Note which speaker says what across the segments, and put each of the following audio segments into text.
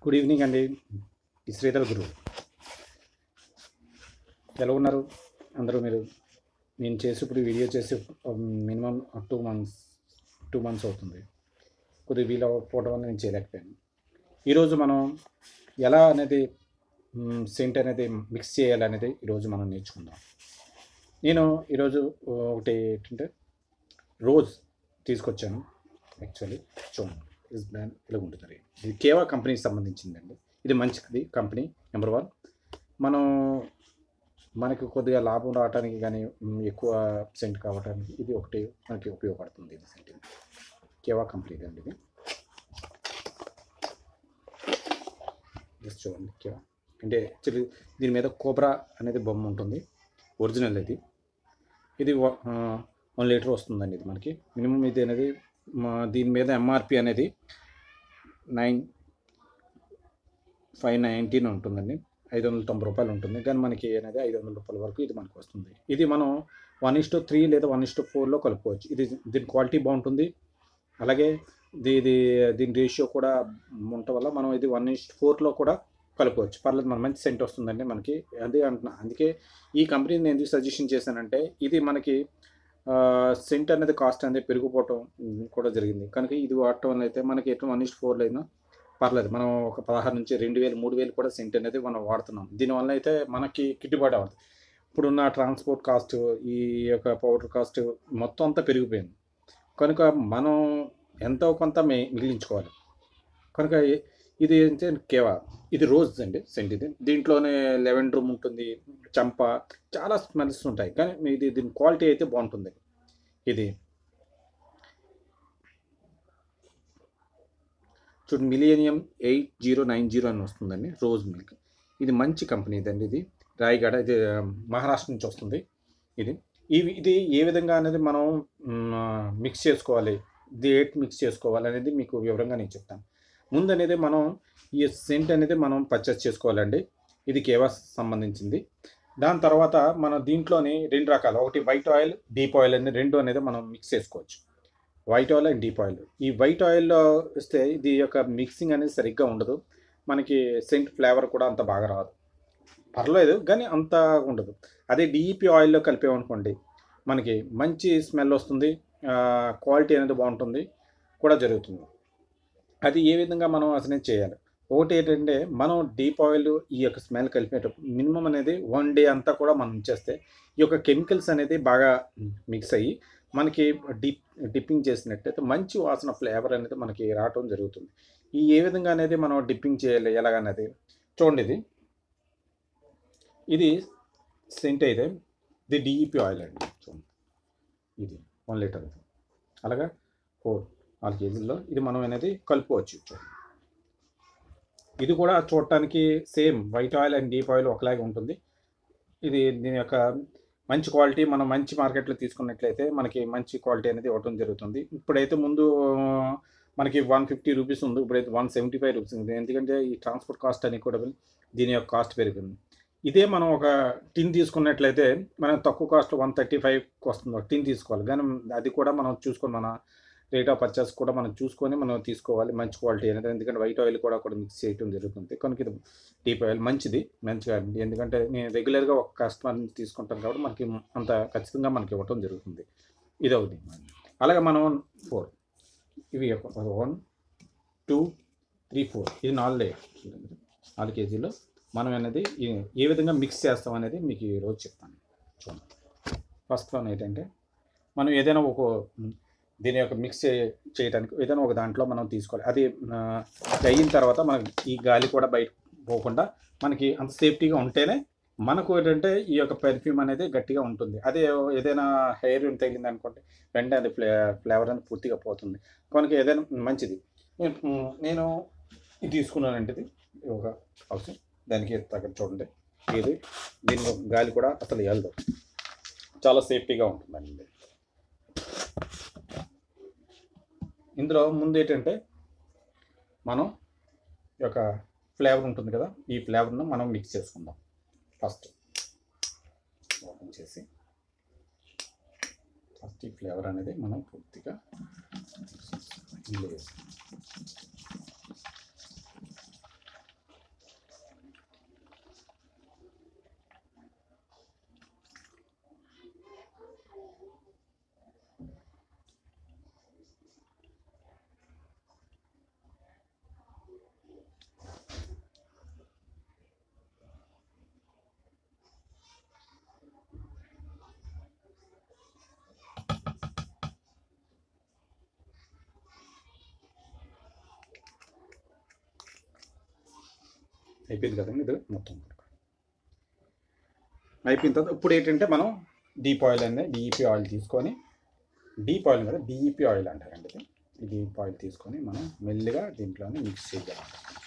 Speaker 1: Good evening అండి. ఈ శ్రీధర్ గురు ఎలా ఉన్నారు అందరూ? నేను చేసి ఇప్పుడు వీడియో చేసి మినిమం 2 మంత్స్ అవుతుంది. కొద్దిగా వీలు అవ్వకపోవడం వల్ల నేను చేయలేకపోయాను. ఈరోజు మనం ఎలా అనేది సెంట్ అనేది మిక్స్ చేయాలనేది ఈరోజు మనం నేర్చుకుందాం. నేను ఈరోజు ఒకటి ఏంటంటే రోజ్ తీసుకొచ్చాను. యాక్చువల్లీ చూడండి, దిస్ బ్రాండ్ ఇలా ఉంటుంది. ఇది కేవా కంపెనీకి సంబంధించిందండి. ఇది మంచిది కంపెనీ. నెంబర్ 1, మనకి కొద్దిగా లాభం రావడానికి కానీ ఎక్కువ సెంట్ కావడానికి ఇది ఒకటి మనకి ఉపయోగపడుతుంది. ఇది సెంట్ కేవా కంపెనీ అండి. ఇది జస్ట్ చూడండి, కేవా అంటే యాక్చువల్లీ దీని మీద కోబ్రా అనేది బొమ్మ ఉంటుంది. ఒరిజినల్ ఇది 1 లీటర్ వస్తుందండి. ఇది మనకి మినిమం ఇది అనేది దీని మీద ఎంఆర్పి అనేది 519 ఉంటుందండి. 590 రూపాయలు ఉంటుంది. కానీ మనకి అనేది 500 రూపాయల వరకు ఇది మనకు వస్తుంది. ఇది మనం 1:3 లేదా 1:4లో కలుపుకోవచ్చు. దీని క్వాలిటీ బాగుంటుంది. అలాగే దీని రేషియో కూడా ఉండటం వల్ల మనం ఇది 1:4లో కూడా కలుపుకోవచ్చు. పర్లేదు, మన మంచి సెంట్ వస్తుందండి మనకి. అదే అంటున్నా. అందుకే ఈ కంపెనీని నేను ఎందుకు సజెషన్ చేశానంటే, ఇది మనకి సెంట్ అనేది కాస్ట్ అనేది పెరిగిపోవటం కూడా జరిగింది. కనుక ఇది వాడటం వల్ల అయితే మనకి ఎటు 1:4లో అయినా పర్లేదు. మనం ఒక 16 నుంచి 2000, 3000 కూడా సెంట్ అనేది మనం వాడుతున్నాం. దీనివల్ల అయితే మనకి గిట్టుబాటు అవుతుంది. ఇప్పుడున్న ట్రాన్స్పోర్ట్ కాస్ట్, ఈ యొక్క పౌడర్ కాస్ట్ మొత్తం అంతా పెరిగిపోయింది. కనుక మనం ఎంతో కొంత మిగిలించుకోవాలి. కనుక ఇది అంటే కేవా, ఇది రోజ్ అండి సెంట్. దీంట్లోనే లెవెండర్ రూమ్ ఉంటుంది, చంప, చాలా స్మెల్స్ ఉంటాయి. కానీ దీని క్వాలిటీ అయితే బాగుంటుంది. ఇది చూడండి, మిలీనియం 8090 అని వస్తుందండి. రోజ్ మిల్క్ ఇది మంచి కంపెనీ ఇదండి. ఇది రాయగడ, ఇది మహారాష్ట్ర నుంచి వస్తుంది. ఇది ఏ విధంగా అనేది మనం మిక్స్ చేసుకోవాలి, మిక్స్ చేసుకోవాలి అనేది మీకు వివరంగా నేను చెప్తాను. ముందు అనేది మనం ఈ సెంట్ అనేది మనం పర్చేస్ చేసుకోవాలండి. ఇది కేవా సంబంధించింది. దాని తర్వాత మనం దీంట్లోని 2 రకాలు, ఒకటి వైట్ ఆయిల్, డీప్ ఆయిల్ అని 2 అనేది మనం మిక్స్ చేసుకోవచ్చు. White oil and deep oil. ఈ వైట్ ఆయిల్లో ఇస్తే ఇది యొక్క మిక్సింగ్ అనేది సరిగ్గా ఉండదు. మనకి సెంట్ ఫ్లేవర్ కూడా అంత బాగా రాదు. పర్లేదు కానీ అంత ఉండదు. అదే డీప్ ఆయిల్లో కలిపామనుకోండి, మనకి మంచి స్మెల్ వస్తుంది, క్వాలిటీ అనేది బాగుంటుంది కూడా జరుగుతుంది. అది ఏ విధంగా మనం అసలు చేయాలి? ఒకటి ఏంటంటే, మనం డీప్ ఆయిల్ ఈ యొక్క స్మెల్ కలిపేటప్పుడు మినిమం అనేది 1 డే అంతా కూడా మనం ఉంచేస్తే ఈ యొక్క కెమికల్స్ అనేది బాగా మిక్స్ అయ్యి మనకి డిప్పింగ్ చేసినట్టయితే మంచి వాసన, ఫ్లేవర్ అనేది మనకి రావటం జరుగుతుంది. ఏ విధంగా అనేది మనం డిప్పింగ్ చేయాలి ఎలాగనేది చూడండి. ఇది సెంట్ అయితే ఇది డిఈపి ఆయిల్ అండి. చూడండి, ఇది 1 లీటర్. అలాగా 4 కేజీల్లో ఇది మనం అనేది కలుపుకోవచ్చు. చూడండి, ఇది కూడా చూడటానికి same white oil and deep oil ఒకలాగే ఉంటుంది. దీని యొక్క మంచి క్వాలిటీ మనం మంచి మార్కెట్లో తీసుకున్నట్లయితే మనకి మంచి క్వాలిటీ అనేది ఇవ్వడం జరుగుతుంది. ఇప్పుడైతే ముందు మనకి 150 రూపీస్ ఉంది, ఇప్పుడైతే 175 రూపీస్ ఉంది. ఎందుకంటే ఈ ట్రాన్స్పోర్ట్ కాస్ట్ అని కూడా దీని యొక్క కాస్ట్ పెరిగింది. ఇదే మనం ఒక టిన్ తీసుకున్నట్లయితే మనం తక్కువ కాస్ట్ 135కి వస్తుంది. ఒక టిన్ తీసుకోవాలి. కానీ అది కూడా మనం చూసుకొని, మన రేట్ ఆఫ్ పర్చేస్ కూడా మనం చూసుకొని మనం తీసుకోవాలి మంచి క్వాలిటీ అనేది. ఎందుకంటే వైట్ ఆయిల్ కూడా మిక్స్ చేయడం జరుగుతుంది. కనుక ఇది డీప్ ఆయిల్ మంచిగా. ఎందుకంటే నేను రెగ్యులర్గా ఒక కస్టమర్ నుంచి తీసుకుంటాను కాబట్టి మనకి అంత ఖచ్చితంగా మనకి ఇవ్వటం జరుగుతుంది. ఇది ఒకటి. అలాగే మనం 4 ఇవి 1 2 3 4 ఇది 4 కేజీలో మనం అనేది ఏ విధంగా మిక్స్ చేస్తాం అనేది మీకు ఈరోజు చెప్తాను. చూడండి, ఫస్ట్ వన్ ఏంటంటే, మనం ఏదైనా దీని యొక్క మిక్స్ చేయడానికి ఏదైనా ఒక దాంట్లో మనం తీసుకోవాలి. అది అయిన తర్వాత మనకి ఈ గాలి కూడా బయట పోకుండా మనకి అంత సేఫ్టీగా ఉంటేనే మనకు ఏంటంటే ఈ యొక్క పెర్ఫ్యూమ్ అనేది గట్టిగా ఉంటుంది. అదే ఏదైనా హెయిర్ తగిలింది అనుకోండి, వెంటనే అది ఫ్లేవర్ అనేది పూర్తిగా పోతుంది. కనుక ఏదైనా మంచిది. నేను ఇది తీసుకున్నానంటే, ఇది ఒక అవసరం దానికి తగ్గట్టు చూడండి. దీనిలో గాలి కూడా అసలు వెళ్ళదు, చాలా సేఫ్టీగా ఉంటుందండి. ఇందులో ముందు ఏంటంటే, మనం ఈ యొక్క ఫ్లేవర్ ఉంటుంది కదా, ఈ ఫ్లేవర్ను మనం మిక్స్ చేసుకుందాం. ఫస్ట్ ఓపెన్ చేసి ఫస్ట్ ఈ ఫ్లేవర్ అనేది మనం పూర్తిగా అయిపోయింది కదండి, ఇది మొత్తం అయిపోయిన తర్వాత ఇప్పుడు ఏంటంటే మనం డీప్ ఆయిల్ అనేది డిఈపి ఆయిల్ తీసుకొని, డీప్ ఆయిల్ కదా డిఈపి ఆయిల్ అంటారండి ఇది. ఈ డీప్ ఆయిల్ తీసుకొని మనం మెల్లిగా దీంట్లోనే మిక్స్ చేయాలి.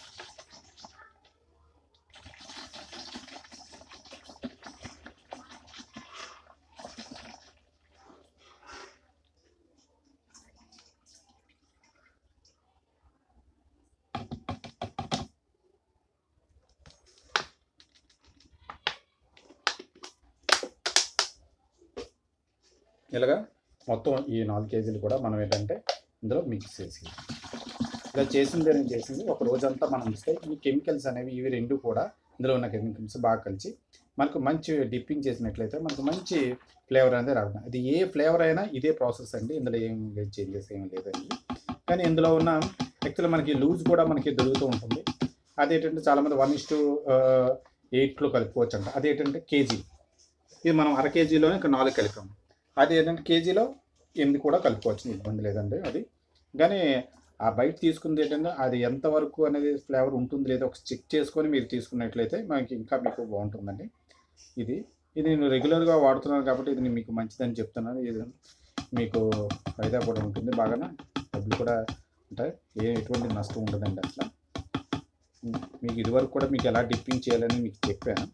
Speaker 1: ఇలాగా మొత్తం ఈ 4 కేజీలు కూడా మనం ఏంటంటే ఇందులో మిక్స్ చేసి, ఇలా చేసింది ఒక రోజంతా మనం ఇస్తే ఈ కెమికల్స్ అనేవి ఇవి రెండు కూడా ఇందులో ఉన్న కెమికల్స్ బాగా కలిసి మనకు మంచి డిప్పింగ్ చేసినట్లయితే మనకు మంచి ఫ్లేవర్ అనేది రాదు. అది ఏ ఫ్లేవర్ అయినా ఇదే ప్రాసెస్ అండి, ఇందులో ఏం చేంజెస్ ఏమి లేదండి. కానీ ఇందులో ఉన్న యాక్చువల్లీ మనకి లూజ్ కూడా మనకి దొరుకుతూ ఉంటుంది. అదేంటంటే చాలామంది 1:8లో కలుపుకోవచ్చు అంట. అదేంటంటే కేజీ, ఇది మనం అర కేజీలోనే 4 కలిపాము. అది ఏంటంటే కేజీలో 8 కూడా కలుపుకోవచ్చు, ఇబ్బంది లేదండి. అది కానీ ఆ బయట తీసుకుంది ఏంటంటే అది ఎంతవరకు అనేది ఫ్లేవర్ ఉంటుంది లేదో ఒక చెక్ చేసుకొని మీరు తీసుకున్నట్లయితే మనకి ఇంకా మీకు బాగుంటుందండి. ఇది నేను రెగ్యులర్గా వాడుతున్నాను కాబట్టి ఇది మీకు మంచిదని చెప్తున్నాను. ఇది మీకు ఫైదా కూడా ఉంటుంది, బాగా డబ్బులు కూడా ఉంటాయి, ఎటువంటి నష్టం ఉండదండి అసలు. మీకు ఇదివరకు కూడా మీకు ఎలా డిప్పింగ్ చేయాలని మీకు చెప్పాను.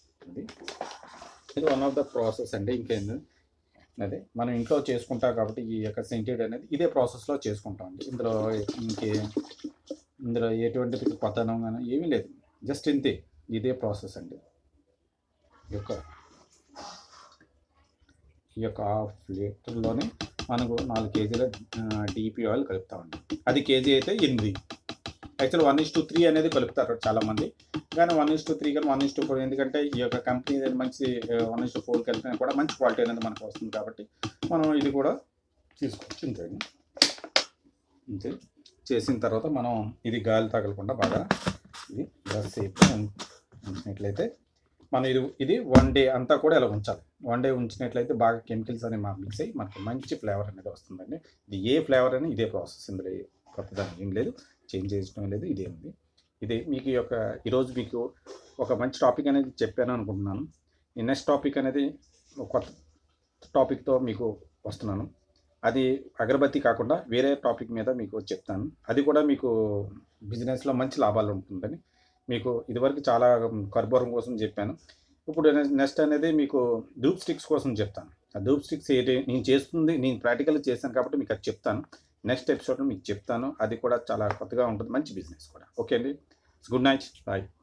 Speaker 1: ఇది వన్ ఆఫ్ ద ప్రాసెస్ అండి. ఇంకేంది అదే మనం ఇంట్లో చేసుకుంటాం కాబట్టి ఈ యొక్క సెంటెడ్ అనేది ఇదే ప్రాసెస్లో చేసుకుంటాం అండి. ఇందులో ఎటువంటి కొత్తనం కానీ ఏమీ లేదు, జస్ట్ ఇంతే, ఇదే ప్రాసెస్ అండి. ఈ యొక్క హాఫ్ లీటర్లోనే మనకు 4 కేజీల డీపీ ఆయిల్ కలుపుతామండి. అది కేజీ అయితే 8. యాక్చువల్ 1:3 అనేది కలుపుతారు చాలామంది, కానీ 1:3 కానీ 1:4, ఎందుకంటే ఈ యొక్క కంపెనీ అనేది మంచి 1:4 కలిపినా కూడా మంచి క్వాలిటీ అనేది మనకు వస్తుంది కాబట్టి మనం ఇది కూడా తీసుకోవచ్చు. అంతే చేసిన తర్వాత మనం ఇది గాలి తగలకుండా బాగా ఇది సేపు ఉంచినట్లయితే మనం ఇది 1 డే అంతా కూడా ఇలా ఉంచాలి. 1 డే ఉంచినట్లయితే బాగా కెమికల్స్ అనేవి మిక్స్ అయ్యి మనకి మంచి ఫ్లేవర్ అనేది వస్తుందండి. ఇది ఏ ఫ్లేవర్ అని ఇదే ప్రాసెస్, ఇందులో కొత్తదాన్ని ఏం లేదు, చేంజ్ చేయడం లేదు, ఇదే ఉంది. ఇదే మీకు ఈరోజు మీకు ఒక మంచి టాపిక్ అనేది చెప్పాను అనుకుంటున్నాను. ఈ నెక్స్ట్ టాపిక్ అనేది కొత్త టాపిక్తో మీకు వస్తున్నాను. అది అగరబత్తి కాకుండా వేరే టాపిక్ మీద మీకు చెప్తాను. అది కూడా మీకు బిజినెస్లో మంచి లాభాలు ఉంటుందని మీకు ఇదివరకు చాలా కర్పూరం కోసం చెప్పాను. ఇప్పుడు నెక్స్ట్ అనేది మీకు ధూప్ స్టిక్స్ కోసం చెప్తాను. ఆ ధూప్ స్టిక్స్ నేను ప్రాక్టికల్గా చేశాను కాబట్టి మీకు అది చెప్తాను. నెక్స్ట్ ఎపిసోడ్లో మీకు చెప్తాను. అది కూడా చాలా కొత్తగా ఉంటుంది, మంచి బిజినెస్ కూడా. ఓకే అండి, గుడ్ నైట్, బాయ్.